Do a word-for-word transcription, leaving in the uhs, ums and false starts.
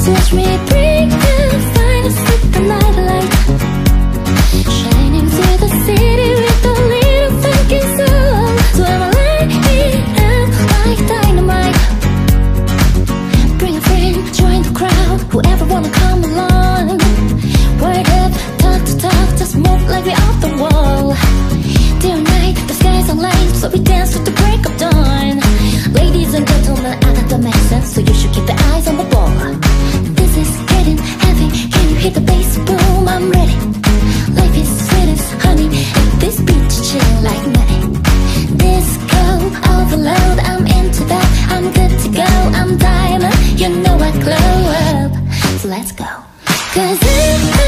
watch me bring the finest with the nightlight, shining through the city with a little funky soul. So I'ma light it up like dynamite. Bring a friend, join the crowd, whoever wanna come along. Word up, talk to talk, just move like we off the wall. Day or night, the sky's alight, so we dance with the break of dawn. Ladies and gentlemen, I got the message, so you should keep the eyes on the ball. This is getting heavy, can you hear the bass boom? I'm ready. Life is sweet as honey, and this beach chill like money. Disco overload, I'm into that, I'm good to go. I'm diamond, you know I glow up, so let's go. Cause if